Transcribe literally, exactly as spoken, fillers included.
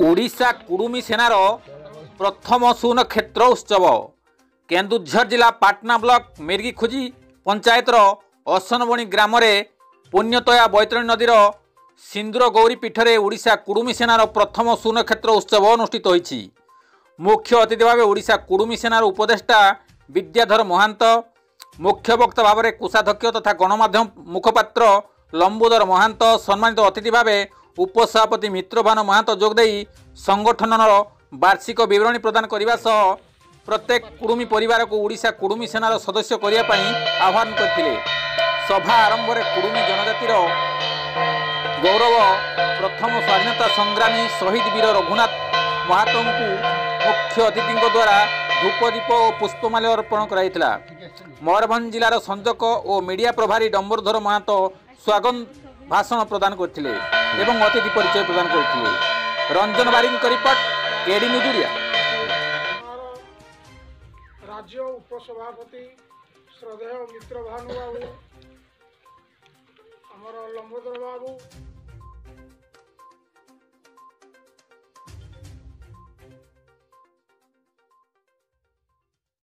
ओडिशा कुडुमी सेनार प्रथम सुन क्षेत्र उत्सव केन्दुझर जिला पाटना ब्लॉक मिर्गीखोजी पंचायतर असनबणी ग्राम पुण्यतया बैतरणी नदीर सिंदूर गौरी पीठरे ओडिशा कुडुमी सेनार प्रथम सुन क्षेत्र उत्सव अनुष्ठित होईछि। मुख्य अतिथि भाव ओडिशा कुडुमी सेनार उपदेष्टा विद्याधर महांत, मुख्य वक्ता भाव में कोषाध्यक्ष तथा गणमाध्यम मुखपात्र लंबोदर महांत, सम्मानित अतिथि भाव उपसभापति मित्रभान महांत जोगदे संगठनर वार्षिक विवरणी प्रदान करने सह प्रत्येक कुडुमी परिवार को ओडिशा कुडुमी सेनार सदस्य करने आह्वान करते। सभा आरंभ में कुडुमी जनजातिर गौरव प्रथम स्वाधीनता संग्रामी शहीद वीर रघुनाथ महातो को मुख्य अतिथि द्वारा धूपदीप और पुष्पमाल्य अर्पण कराइथिला। मयूरभंज जिलार संयोजक और मीडिया प्रभारी डंबरधर महातो स्वागत भाषण प्रदान करथिले एवं अतिथि परिचय प्रदान करथिले। रंजन बारिंग का रिपोर्ट, एडी न्यूज ओडिया। राज्य उपसभापति श्रद्धेय मित्र भानु बाबू, आमर लंबोदर बाबू,